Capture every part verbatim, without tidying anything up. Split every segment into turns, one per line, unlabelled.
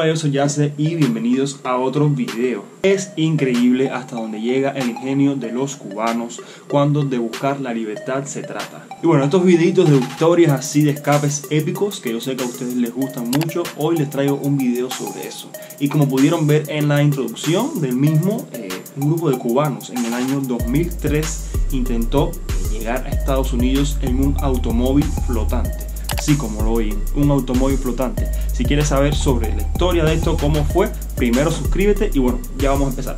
Hola, yo soy Yase y bienvenidos a otro video. Es increíble hasta donde llega el ingenio de los cubanos cuando de buscar la libertad se trata. Y bueno, estos videitos de historias así de escapes épicos que yo sé que a ustedes les gustan mucho, hoy les traigo un video sobre eso. Y como pudieron ver en la introducción del mismo, eh, un grupo de cubanos en el año dos mil tres intentó llegar a Estados Unidos en un automóvil flotante. Así como lo oyen, un automóvil flotante. Si quieres saber sobre la historia de esto, cómo fue, primero suscríbete y bueno, ya vamos a empezar.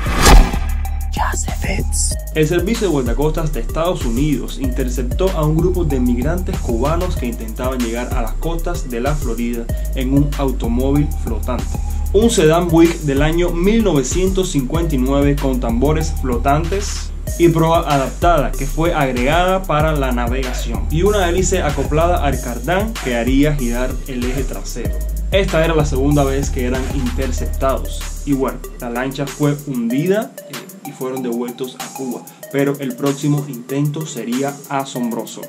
El servicio de guardacostas de Estados Unidos interceptó a un grupo de migrantes cubanos que intentaban llegar a las costas de la Florida en un automóvil flotante. Un sedán Buick del año mil novecientos cincuenta y nueve con tambores flotantes y proa adaptada que fue agregada para la navegación y una hélice acoplada al cardán que haría girar el eje trasero. Esta era la segunda vez que eran interceptados y bueno, la lancha fue hundida y fueron devueltos a Cuba, pero el próximo intento sería asombroso.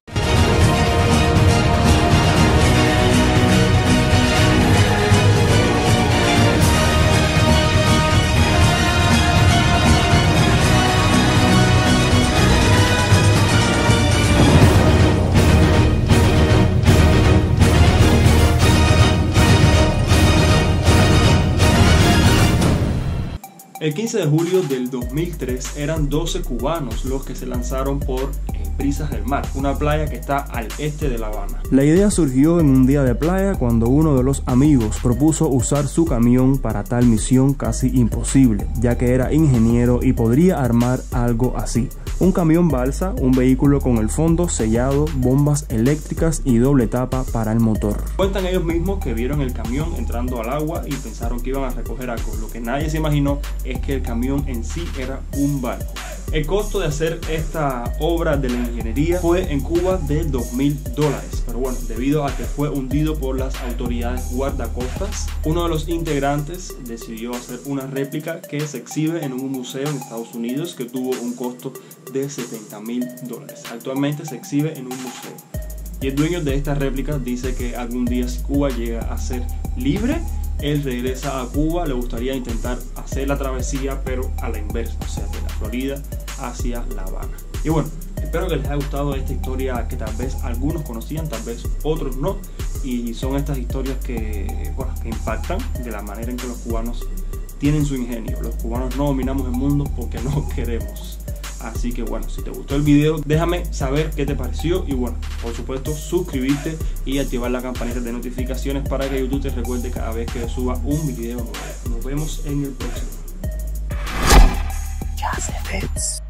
El quince de julio del dos mil tres eran doce cubanos los que se lanzaron por eh, Brisas del Mar, una playa que está al este de La Habana.
La idea surgió en un día de playa cuando uno de los amigos propuso usar su camión para tal misión casi imposible, ya que era ingeniero y podría armar algo así. Un camión balsa, un vehículo con el fondo sellado, bombas eléctricas y doble tapa para el motor.
Cuentan ellos mismos que vieron el camión entrando al agua y pensaron que iban a recoger algo. Lo que nadie se imaginó es que el camión en sí era un barco. El costo de hacer esta obra de la ingeniería fue en Cuba de dos mil dólares, pero bueno, debido a que fue hundido por las autoridades guardacostas, uno de los integrantes decidió hacer una réplica que se exhibe en un museo en Estados Unidos que tuvo un costo de setenta mil dólares. Actualmente se exhibe en un museo y el dueño de esta réplica dice que algún día, si Cuba llega a ser libre, él regresa a Cuba. Le gustaría intentar hacer la travesía pero a la inversa, o sea, de la Florida hacia La Habana. Y bueno, espero que les haya gustado esta historia que tal vez algunos conocían, tal vez otros no, y son estas historias que, bueno, que impactan de la manera en que los cubanos tienen su ingenio. Los cubanos no dominamos el mundo porque no queremos. Así que bueno, si te gustó el video, déjame saber qué te pareció y bueno, por supuesto suscribirte y activar la campanita de notificaciones para que YouTube te recuerde cada vez que suba un video nuevo. Nos vemos en el próximo.